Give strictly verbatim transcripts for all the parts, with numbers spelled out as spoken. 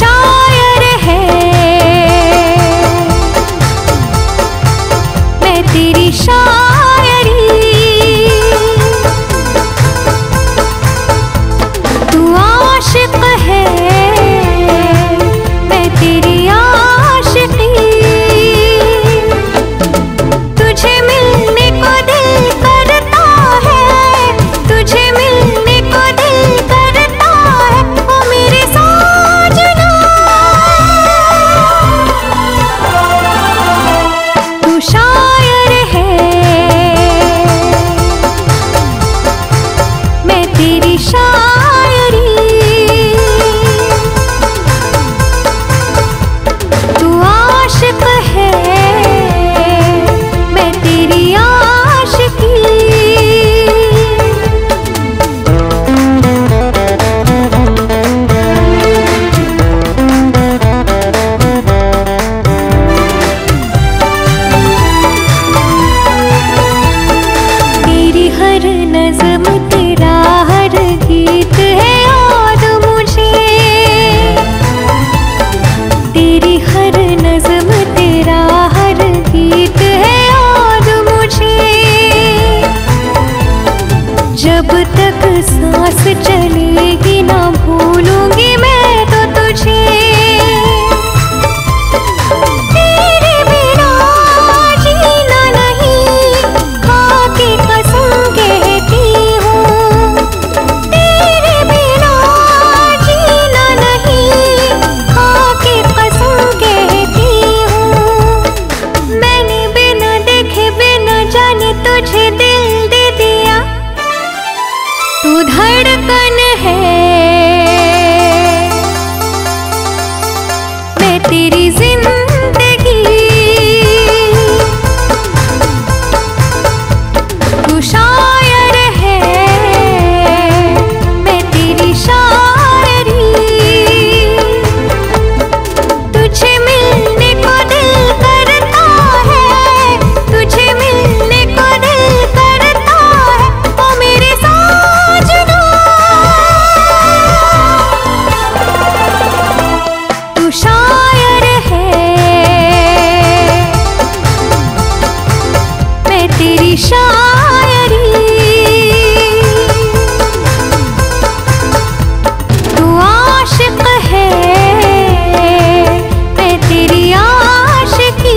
शायर है, मैं तेरी शायरी, तू आशिक है, मैं तेरी आशिकी, तुझे मिलने को दिल करता है, तुझे मिलने को दिल करता है, ओ मेरे साजना, तू शायर है, मैं तेरी शायरी, तू आशिक है, मैं तेरी आशिकी। तेरी हर नज़्म तेरा हर गीत है याद मुझे, तेरी हर नज़्म तेरा हर गीत है याद मुझे, जब तक सांस चलेगी ना भूलूंगी मैं तो तुझे, तेरे बिना जीना नहीं खाके कसम कहती हूँ, तेरे बिना जीना नहीं खाके कसम कहती हूँ, मैंने बिना देखे बिना जाने तुझे दिल दे दिया, तू धड़कन है, मैं तेरी जिंदगी, तू शायर है, मैं तेरी शायरी, तुझे मिलने को दिल करता है, तुझे मिलने को दिल करता है, ओ मेरे साजना, तू शायर है, मैं तेरी शायरी, तू आशिक है, मैं तेरी आशिकी।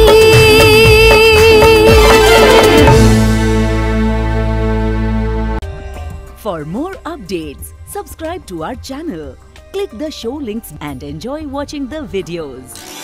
For more updates, subscribe to our channel, click the show links and enjoy watching the videos.